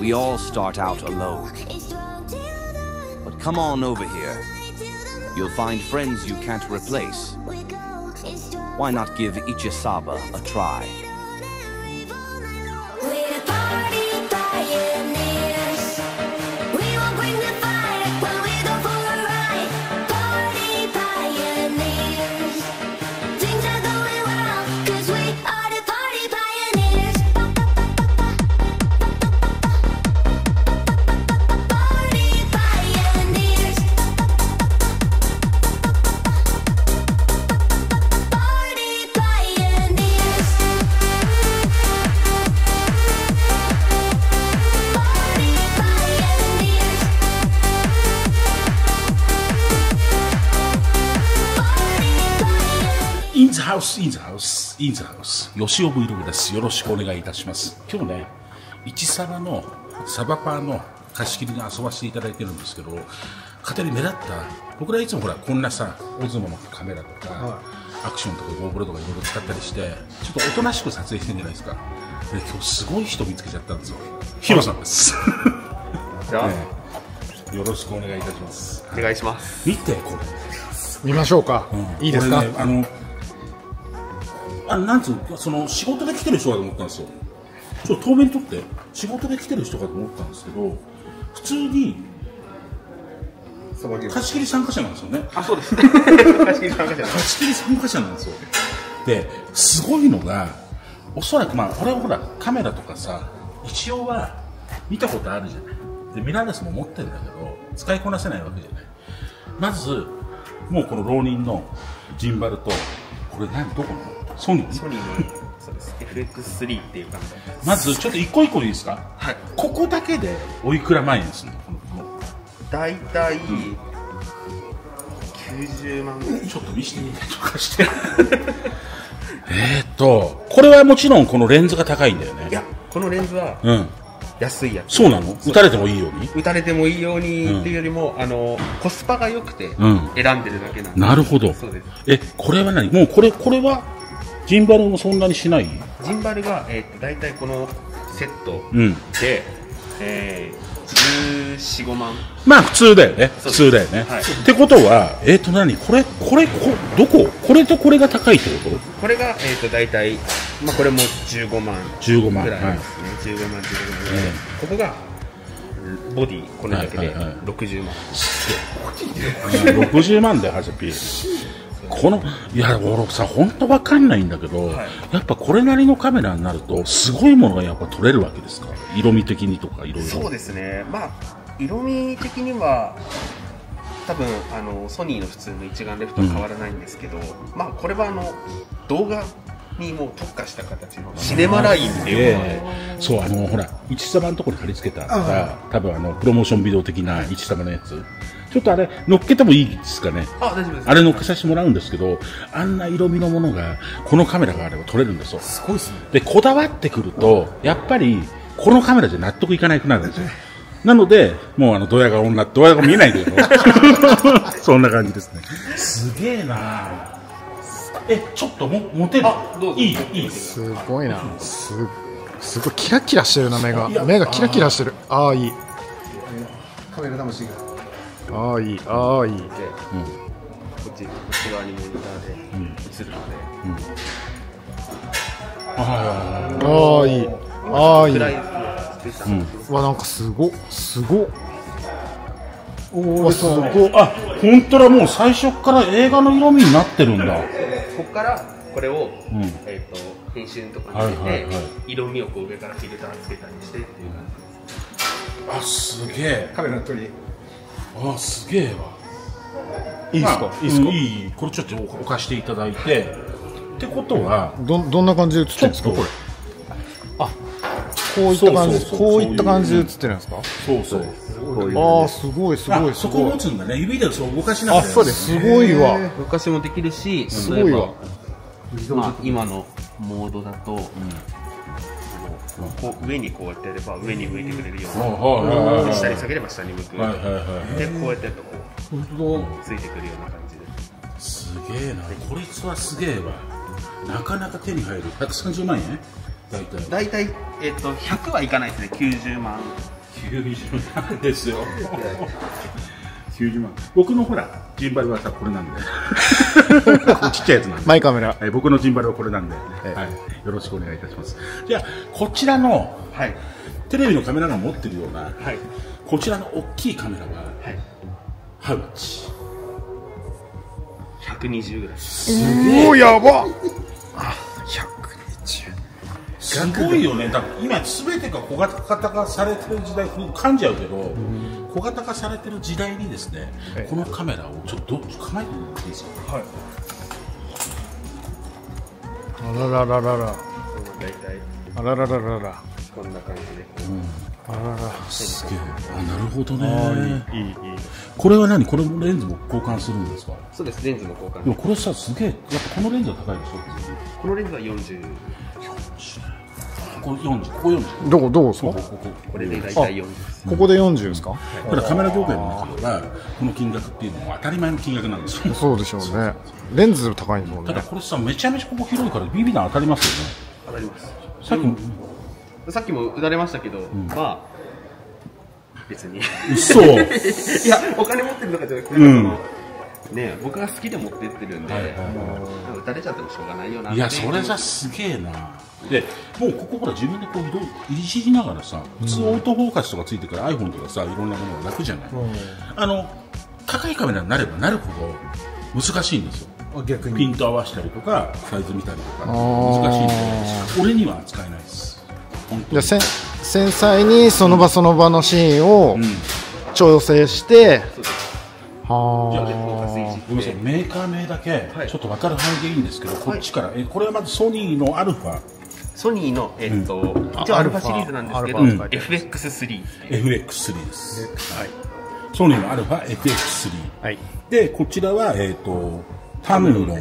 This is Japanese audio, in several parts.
We all start out alone. But come on over here. You'll find friends you can't replace. Why not give Ichisaba a try? インザハウス、インザハウス、インザハウス、吉尾 Vlog です。よろしくお願いいたします。今日ね、市サバのサバパーの貸し切りに遊ばせていただいてるんですけど、勝手に目立った、僕らいつもほら、こんなさ、オズモのカメラとか、アクションとか GoPro とかいろいろ使ったりして、ちょっとおとなしく撮影してるんじゃないですか。で、今日すごい人見つけちゃったんですよ。ヒロさんです。 じゃあ、 ね、よろしくお願いいたします。 お願いします。 見て、これ。 見ましょうか。いいですか。 なんつうの、その仕事で来てる人かと思ったんですよ。ちょっと遠目に撮って、仕事で来てる人かと思ったんですけど、普通に貸し切り参加者なんですよね。 あ、そうです。貸し切り参加者。 貸し切り参加者なんですよ。で、すごいのが、おそらくまあ、俺はほら、カメラとかさ、一応は見たことあるじゃない。で、ミラーレスも持ってるんだけど、使いこなせないわけじゃない。まず、もうこの浪人のジンバルと、これ何、どこのソニーそうです。FX3 っていう感じです。 まずちょっと一個一個でいいですか。 はい。 ここだけでおいくら万円ですね。 だいたい90万ぐらい。 ちょっと見せてみたりとかして。これはもちろんこのレンズが高いんだよね。 いや、このレンズは安いやつ。 そうなの？撃たれてもいいように？ 撃たれてもいいようにっていうよりも、コスパが良くて選んでるだけなんで。 なるほど。 そうです。 これは何？もうこれはジンバルもそんなにしない？ ジンバルがだいたいこのセットで14、15万。 まあ普通だよね。普通だよね。ってことは何？これどこ？これとこれが高いってこと？ これがだいたいまあこれも15万ぐらいですね。15万ぐらい。ここがボディこれだけで60万。 60万で8P。いや、俺さ、本当わかんないんだけど、やっぱこれなりのカメラになると、すごいものがやっぱ撮れるわけですか？色味的にとか、いろいろ。 そうですね。まあ、色味的には、多分、ソニーの普通の一眼レフとは変わらないんですけど、まあ、これは動画にもう特化した形のシネマラインっていうもので。 そう、ほら、市サバのところに貼り付けたら、多分プロモーションビデオ的な市サバのやつ。ちょっとあれ、乗っけてもいいですかね。 あ、大丈夫です。 あれ乗っけさせてもらうんですけど、あんな色味のものが、このカメラがあれば撮れるんですよ。 すごいですね。 で、こだわってくると、やっぱり、このカメラじゃ納得いかなくなるんですよ。なので、もうドヤ顔が見えないけど、そんな感じですね。すげえなちょっと持てる？ どうぞ。 いい。 すごいな。すごいキラキラしてるな、目がキラキラしてる。ああ、いい。 カメラ魂が。 ああ、いい。 こっち側にモニターで映るので。 ああ、いい。ああ、いい。わ、なんかすご。おお、すご。 あ、本当だ、もう最初から映画の色味になってるんだ。 ここからこれを編集とかに入れて色味をこう上からフィルターつけたりしてっていう感じです。 あ、すげえ。 カメラの撮り。 あ、すげえわ。 いいですか？いいですか？ いい。これちょっと置かしていただいて。ってことは、 どんな感じで映ってるんですか、これ？あ、こういった感じ。こういった感じで映ってるんですか？ そう。 ああ、すごい。 そこ持つんだね。指でそう動かしながら。 あ、そうです。すごいわ。 動かしもできるし、 すごいわ。 まあ今のモードだと、こう上にこうやってやれば上に向いてくれるように、下に下げれば下に向く。でこうやってやるとこうついてくるような感じで。 すげえな。こいつはすげえわ。なかなか手に入る。130万円？ 大体100はいかないですね。90万。 90万ですよ。90万。僕のほらジンバルはさこれなんでちっちゃいやつなんでマイカメラ。 僕のジンバルはこれなんで、はい、よろしくお願いいたします。じゃあこちらの、 はい、 テレビのカメラが持ってるような、 はい、 こちらの大きいカメラは、 はい、 ハウマッチ 120ぐらい。 おお、やばっ。 すごいよね。だから今すべてが小型化されてる時代、噛んじゃうけど、小型化されてる時代にですね、このカメラをちょっと構えてみていいですか。はい。 あららららら。 大体。 あららららら。 こんな感じで。 あらら。 すげえ。あ、なるほどね。いい。これは何？これもレンズも交換するんですか？ そうです。レンズも交換。 でもこれさ、すげえ。やっぱこのレンズは高いでしょ？ このレンズは40。 ここ40、ここ40。 どこですか？ これで大体40です。 ここで40ですか？ ただカメラ業界の中ではこの金額っていうのは当たり前の金額なんですよ。 そうでしょうね。レンズ高いんですもんね。 ただこれさ、めちゃめちゃここ広いからビビ弾当たりますよね。 当たります。 さっきも打たれましたけど、まあ別に。 嘘。 いや、お金持ってるとかじゃなくて、ね、僕が好きで持ってってるんで、打たれちゃってもしょうがないよな。 いや、それさすげえな。で、もうここほら自分でこういじりながらさ、普通オートフォーカスとかついてから iPhone とかさ、いろんなものが楽じゃない。高いカメラになればなるほど難しいんですよ。 逆にピント合わせたりとかサイズ見たりとか難しいんで、俺には使えないです。 じゃあ繊細にその場その場のシーンを調整して、 ごめんなさい、メーカー名だけちょっと分かる範囲でいいんですけど、こっちからこれはまずソニーのアルファ。 ソニーの一応アルファシリーズなんですけど、FX3 FX3 です。ソニーのアルファ FX3 で、こちらはタムロン。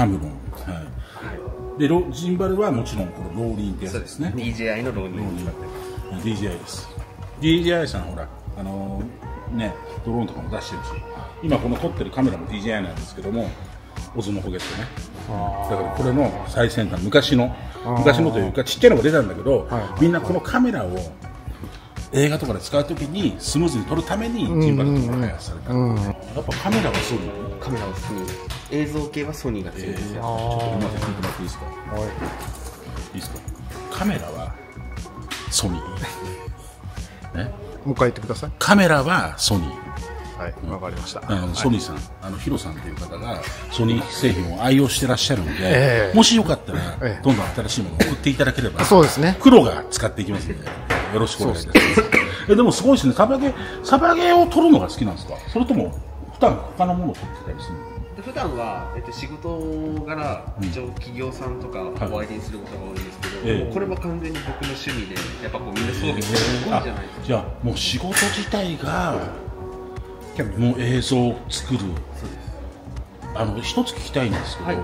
でジンバルはもちろんこのローリンってやつですね。 DJI のローリン DJI です。 DJI さんほらね、ドローンとかも出してるし、今この撮ってるカメラも DJI なんですけども、オズモホゲットね。だからこれの最先端、昔のというかちっちゃいのが出たんだけど、みんなこのカメラを映画とかで使うときにスムーズに撮るためにジンバルとか開発された。やっぱカメラはソニー。 カメラはソニー。映像系はソニーが強いですよ。 ちょっと今聞いてもらっていいですか？いいですか？カメラはソニー。ね。 もう一回言ってください。 カメラはソニー。 はい、わかりました。 ソニーさん、ヒロさんという方がソニー製品を愛用してらっしゃるので、もしよかったらどんどん新しいものを送っていただければ、 そうですね。 黒が使っていきますので、よろしくお願いします。でもすごいですね。サバゲーを撮るのが好きなんですか？それとも普段他のものを撮ってたりするの？ 普段は仕事柄一応企業さんとかお相手にすることが多いんですけど、これは完全に僕の趣味で、やっぱこうみんな装備してすごいじゃないですか。 じゃあもう仕事自体がもう映像を作る。一つ聞きたいんですけど、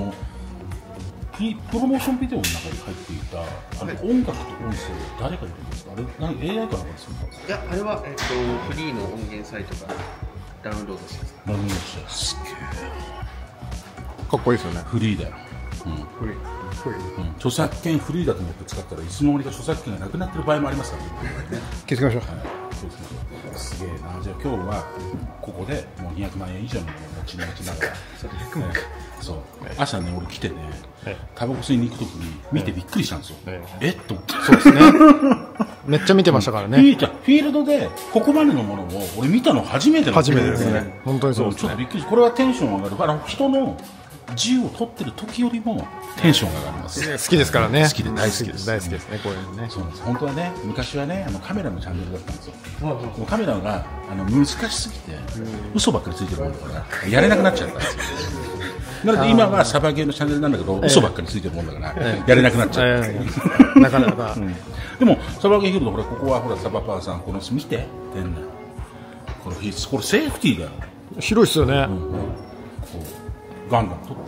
プロモーションビデオの中に入っていた音楽と音声誰がいるんですか？あれ AI かなんかですか？ いや、あれはフリーの音源サイトからダウンロードしてます。 ダウンロードしてすげえかっこいいですよね。 フリーだよ。著作権フリーだと思って使ったらいつの間にか著作権がなくなってる場合もありますからね。 気づきましょう。 すげえな。じゃあ今日はここでもう200万円以上のものを持ちながら、そう朝ね、俺来てね、タバコ吸いに行くときに見てびっくりしたんですよ。っと思って。 そうですね。めっちゃ見てましたからね。 フィールドでここまでのものを俺見たの初めてなんですね。初めてですね。本当にそうですね。 ちょっとびっくり。これはテンション上がる。人の銃を取ってる時よりもテンションが上がります。 好きですからね。 好きで大好きです。 大好きですね。こういうのね。 そうなんです。本当はね、昔はね、カメラのチャンネルだったんですよ。カメラが難しすぎて嘘ばっかりついてるもんだからやれなくなっちゃったんですよ。なので今はサバゲーのチャンネルなんだけど、嘘ばっかりついてるもんだからやれなくなっちゃう。 なかなか。 でもサバゲーフィールド、ほらここはほらサバパーさん、この見て店内。これセーフティーだよ。 広いっすよね。 ガンガン取って。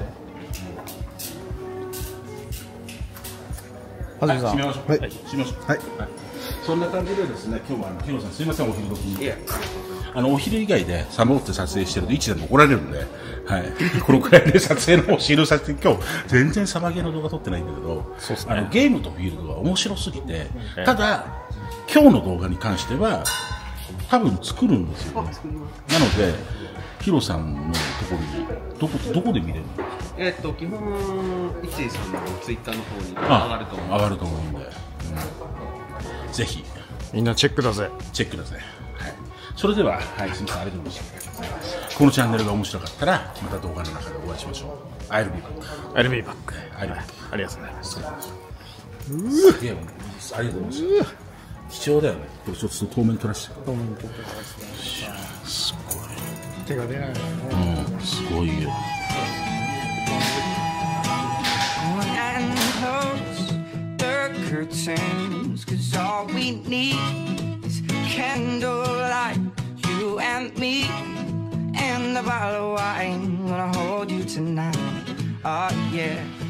閉めましょう。 はい。 閉めましょう。 はい。 そんな感じでですね、今日はヒロさんすいません、お昼時に。お昼以外でサボって撮影してると一でも怒られるんで、はい、このくらいで撮影の方をシールさせて、今日全然サバゲーの動画撮ってないんだけど、 そうっすね、 ゲームとフィールドが面白すぎて、ただ今日の動画に関しては多分作るんですよね。なのでヒロさんのところにどこで見れるんですか？ 基本一井さんのツイッターの方に上がると思う。 上がると思うんで、ぜひみんなチェックだぜ。 チェックだぜ。はい、それでは、はい、すみません、ありがとうございます。このチャンネルが面白かったらまた動画の中でお会いしましょう。I'll be back。 I'll be back。 ありがとうございます。 すげえ、ありがとうございます。貴重だよね。これちょっと透明取らせて。すごい。 手が出ない。 すごいよ。 Curtains, 'cause all we need is candlelight, you and me, and a bottle of wine. Gonna hold you tonight, oh yeah.